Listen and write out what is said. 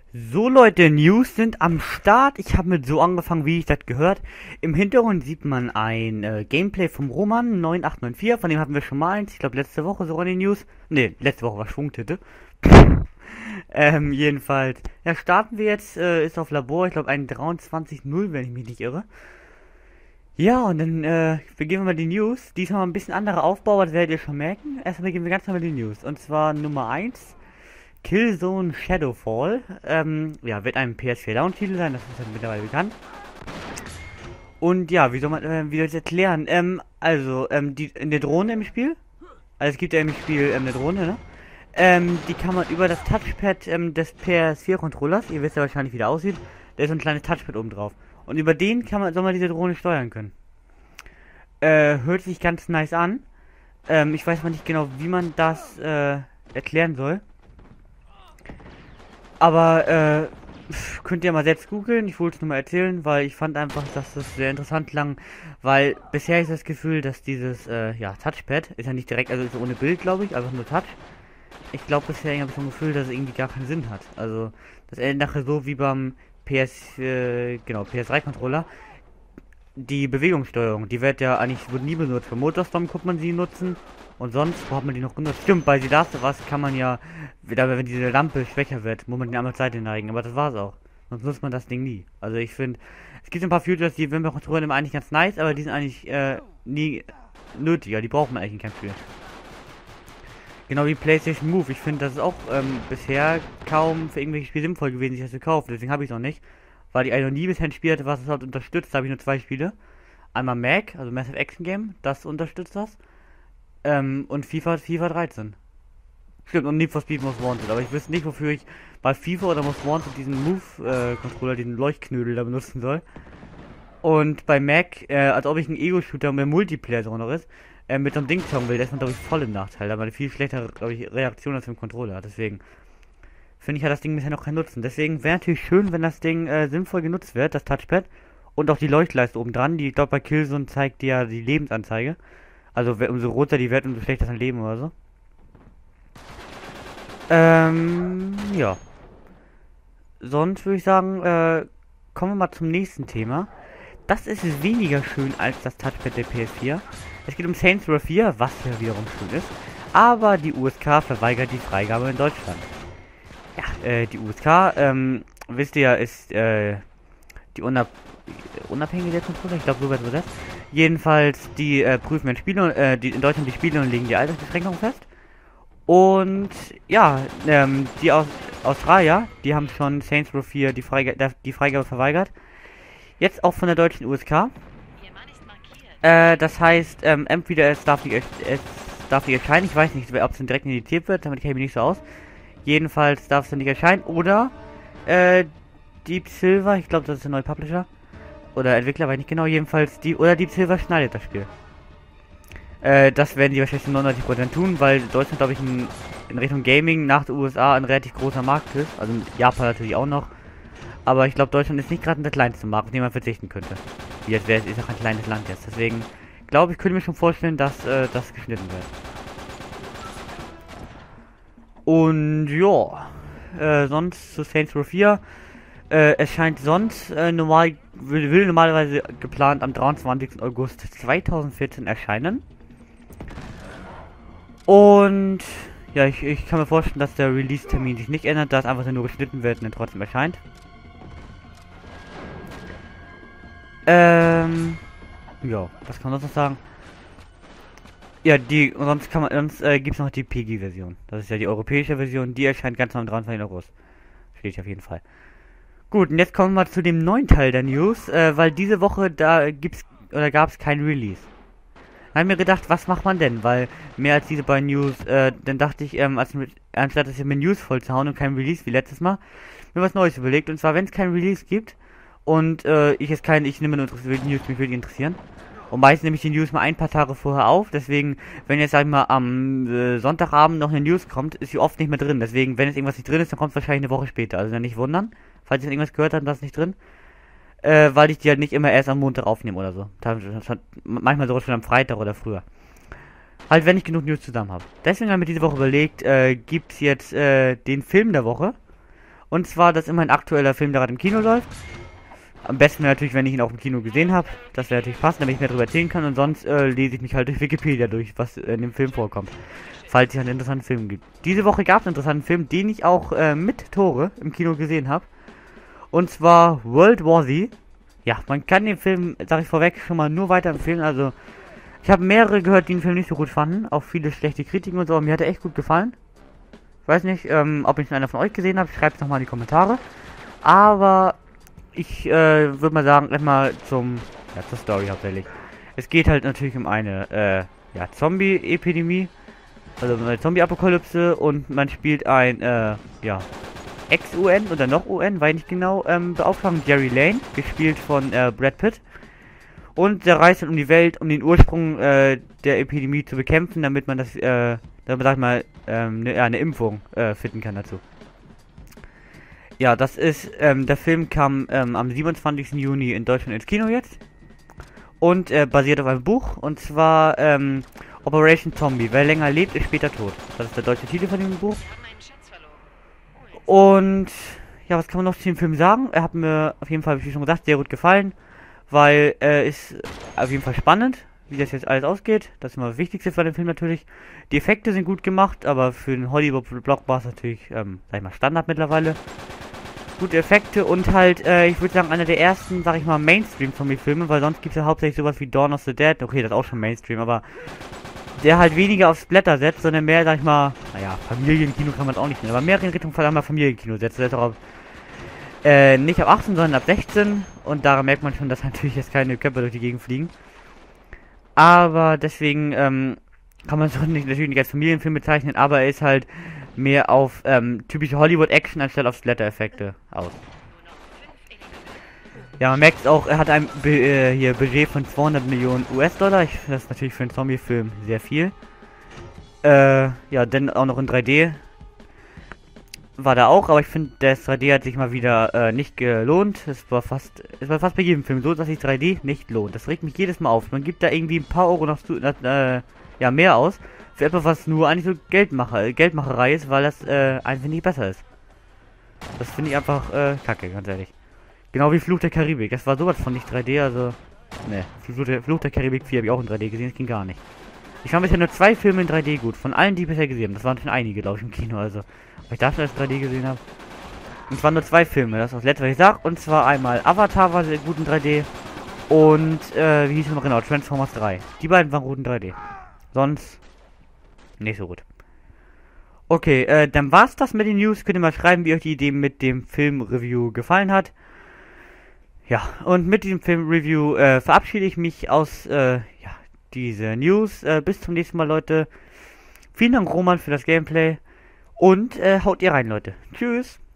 So Leute, News sind am Start. Ich habe mit so angefangen, wie ich das gehört. Im Hintergrund sieht man ein Gameplay vom Roman 9894, von dem hatten wir schon mal eins. Ich glaube letzte Woche sogar in den News. Ne, letzte Woche war Schwungtitte. Jedenfalls. Ja, starten wir jetzt, ist auf Labor, ich glaube ein 23.0, wenn ich mich nicht irre. Ja, und dann beginnen wir mal die News. Diesmal ein bisschen anderer Aufbau, das werdet ihr schon merken. Erstmal beginnen wir ganz normal mit den News. Und zwar Nummer eins. Killzone Shadowfall, ja, wird ein PS4-Down-Titel sein, das ist ja mittlerweile bekannt. Und ja, wie soll ich das erklären? In der Drohne im Spiel, also es gibt ja im Spiel eine Drohne, ne? Die kann man über das Touchpad des PS4-Controllers, ihr wisst ja wahrscheinlich, wie der aussieht, da ist so ein kleines Touchpad oben drauf. Und über den soll man diese Drohne steuern können. Hört sich ganz nice an. Ich weiß mal nicht genau, wie man das erklären soll. Aber, könnt ihr mal selbst googeln. Ich wollte es nur mal erzählen, weil ich fand einfach, dass das sehr interessant klang. Weil bisher ist das Gefühl, dass dieses, ja, Touchpad, ist ja nicht direkt, also ist ohne Bild, glaube ich, einfach nur Touch. Ich glaube, bisher habe ich so ein Gefühl, dass es irgendwie gar keinen Sinn hat. Also, das endet nachher so wie beim PS3-Controller. Die Bewegungssteuerung, die wird nie benutzt. Für Motorstorm kommt man sie nutzen. Und sonst, wo hat man die noch genutzt? Stimmt, bei The Last of Us kann man ja, wenn diese Lampe schwächer wird, muss man die einmal Seite neigen. Aber das war's auch. Sonst nutzt man das Ding nie. Also ich finde, es gibt ein paar Features, die wenn wir kontrollieren, eigentlich ganz nice, aber die sind eigentlich nie nötiger. Die braucht man eigentlich in keinem Spiel. Genau wie PlayStation Move. Ich finde, das ist auch bisher kaum für irgendwelche Spiele sinnvoll gewesen, sich das zu kaufen. Deswegen habe ich es noch nicht. Weil ich eigentlich noch nie bisher ein Spiel hatte, was es halt unterstützt. Da habe ich nur zwei Spiele. Einmal Mac, also Massive Action Game, das unterstützt das. Und FIFA 13. Stimmt, und Need for Speed Most Wanted. Aber ich wüsste nicht, wofür ich bei FIFA oder Most Wanted diesen Move-Controller, diesen Leuchtknödel da benutzen soll. Und bei Mac, als ob ich einen Ego-Shooter mit Multiplayer so noch ist, mit so einem Ding zocken will, da ist man, glaube ich, voll im Nachteil. Da hat man eine viel schlechtere, glaube ich, Reaktion als im Controller. Deswegen finde ich, hat das Ding bisher noch keinen Nutzen. Deswegen wäre natürlich schön, wenn das Ding sinnvoll genutzt wird, das Touchpad. Und auch die Leuchtleiste oben dran, die, ich glaube, bei Killzone zeigt dir ja die Lebensanzeige. Also umso roter die wird, umso schlechter sein Leben oder so. Ja. Sonst würde ich sagen, kommen wir mal zum nächsten Thema. Das ist weniger schön als das Touchpad der PS4. Es geht um Saints Row 4, was ja wiederum schön ist. Aber die USK verweigert die Freigabe in Deutschland. Ja, die USK, wisst ihr ja, ist die unabhängige Kontrolle, ich glaube so wird das. Jedenfalls, die prüfen den Spiele, die in Deutschland die Spiele und legen die Altersbeschränkung fest. Und ja, die Australier, die haben schon Saints Row 4 die Freigabe verweigert. Jetzt auch von der deutschen USK. Das heißt, entweder es darf nicht erscheinen, ich weiß nicht, ob es dann direkt editiert wird, damit kenne ich mich nicht so aus. Jedenfalls darf es dann nicht erscheinen. Oder Deep Silver, ich glaube, das ist der neue Publisher. Oder Entwickler, weiß nicht genau, jedenfalls Deep Silver schneidet das Spiel. Das werden die wahrscheinlich zu 99% tun, weil Deutschland, glaube ich, in Richtung Gaming nach den USA ein relativ großer Markt ist. Also Japan natürlich auch noch. Aber ich glaube, Deutschland ist nicht gerade der kleinste Markt, auf den man verzichten könnte. Wie jetzt wäre es ist auch ein kleines Land jetzt. Deswegen glaube ich, könnte mir schon vorstellen, dass das geschnitten wird. Und ja, sonst zu Saints Row 4. Es scheint sonst will normalerweise geplant am 23. August 2014 erscheinen. Und ja, ich kann mir vorstellen, dass der Release-Termin sich nicht ändert, da es einfach nur geschnitten wird und dann trotzdem erscheint. Ja, was kann man sonst noch sagen? Ja, sonst gibt's noch die PG-Version. Das ist ja die europäische Version, die erscheint ganz am 23. August. Steht auf jeden Fall. Gut, und jetzt kommen wir zu dem neuen Teil der News, weil diese Woche gab es kein Release. Da habe ich mir gedacht, was macht man denn? Weil mehr als diese beiden News, dann dachte ich, anstatt das hier mit News voll zu hauen und kein Release wie letztes Mal, mir was Neues überlegt. Und zwar, wenn es kein Release gibt und ich nehme nur News, mich würde interessieren. Und meistens nehme ich die News mal ein paar Tage vorher auf. Deswegen, wenn jetzt, sag ich mal, am Sonntagabend noch eine News kommt, ist sie oft nicht mehr drin. Deswegen, wenn jetzt irgendwas nicht drin ist, dann kommt es wahrscheinlich eine Woche später. Also dann nicht wundern, falls ihr irgendwas gehört habt, das ist nicht drin. Weil ich die halt nicht immer erst am Montag aufnehme oder so. Manchmal sogar schon am Freitag oder früher. Halt, wenn ich genug News zusammen habe. Deswegen haben wir diese Woche überlegt, gibt's jetzt den Film der Woche. Und zwar, dass immer ein aktueller Film, der gerade im Kino läuft. Am besten wäre natürlich, wenn ich ihn auch im Kino gesehen habe. Das wäre natürlich passend, damit ich mehr darüber erzählen kann. Und sonst lese ich mich halt durch Wikipedia durch, was in dem Film vorkommt. Falls es einen interessanten Film gibt. Diese Woche gab es einen interessanten Film, den ich auch mit Tore im Kino gesehen habe. Und zwar World War Z. Ja, man kann den Film, sag ich vorweg, schon mal nur weiterempfehlen. Also, ich habe mehrere gehört, die den Film nicht so gut fanden. Auch viele schlechte Kritiken und so. Aber mir hat er echt gut gefallen. Ich weiß nicht, ob ich einer von euch gesehen habe. Schreibt es nochmal in die Kommentare. Aber ich würde mal sagen, erstmal zur Story hauptsächlich. Es geht halt natürlich um eine Zombie-Epidemie. Also eine Zombie-Apokalypse. Und man spielt ein, Ex-UN oder noch UN, weiß nicht genau, Beauftragten Jerry Lane, gespielt von Brad Pitt. Und der reist dann um die Welt, um den Ursprung der Epidemie zu bekämpfen, damit man das, damit sag ich mal, eine Impfung finden kann dazu. Ja, das ist, der Film kam am 27. Juni in Deutschland ins Kino jetzt. Und basiert auf einem Buch, und zwar Operation Zombie. Wer länger lebt, ist später tot. Das ist der deutsche Titel von dem Buch. Und ja, was kann man noch zu dem Film sagen? Er hat mir auf jeden Fall, wie schon gesagt, sehr gut gefallen, weil ist auf jeden Fall spannend, wie das jetzt alles ausgeht. Das ist immer das Wichtigste für den Film natürlich. Die Effekte sind gut gemacht, aber für den Hollywood-Blockbuster natürlich, sag ich mal, Standard mittlerweile. Gute Effekte und halt, ich würde sagen, einer der ersten, sag ich mal, Mainstream-Zombie-Filme, weil sonst gibt es ja hauptsächlich sowas wie Dawn of the Dead. Okay, das ist auch schon Mainstream, aber der halt weniger aufs Blätter setzt, sondern mehr, sag ich mal, naja, Familienkino kann man es auch nicht nennen, aber mehr in Richtung Familienkino setzt. Das ist auch nicht ab 18, sondern ab 16 und daran merkt man schon, dass natürlich jetzt keine Köpfe durch die Gegend fliegen. Aber deswegen kann man es natürlich nicht als Familienfilm bezeichnen, aber er ist halt mehr auf typische Hollywood-Action anstatt auf Splatter-Effekte aus. Ja, man merkt es auch, er hat ein Budget von 200 Millionen US-Dollar. Das ist natürlich für einen Zombie-Film sehr viel. Ja, denn auch noch in 3D war da auch, aber ich finde, das 3D hat sich mal wieder nicht gelohnt. Es war fast bei jedem Film so, dass sich 3D nicht lohnt. Das regt mich jedes Mal auf. Man gibt da irgendwie ein paar Euro noch mehr aus für etwas, was nur eigentlich so Geldmacherei ist, weil das einfach nicht besser ist. Das finde ich einfach kacke, ganz ehrlich. Genau wie Fluch der Karibik. Das war sowas von nicht 3D, also ne, Fluch der Karibik 4 habe ich auch in 3D gesehen, das ging gar nicht. Ich fand bisher nur 2 Filme in 3D gut, von allen, die ich bisher gesehen habe. Das waren schon einige, glaube ich, im Kino, also. Weil ich dafür das 3D gesehen habe. Und es waren nur 2 Filme, das ist das letzte, was ich sag. Und zwar einmal Avatar war sehr gut in 3D. Und, wie hieß es noch genau? Transformers 3. Die beiden waren gut in 3D. Sonst nicht so gut. Okay, dann war's das mit den News. Könnt ihr mal schreiben, wie euch die Idee mit dem Film-Review gefallen hat. Ja, und mit diesem Film-Review verabschiede ich mich aus diese News. Bis zum nächsten Mal, Leute. Vielen Dank, Roman, für das Gameplay. Und haut ihr rein, Leute. Tschüss.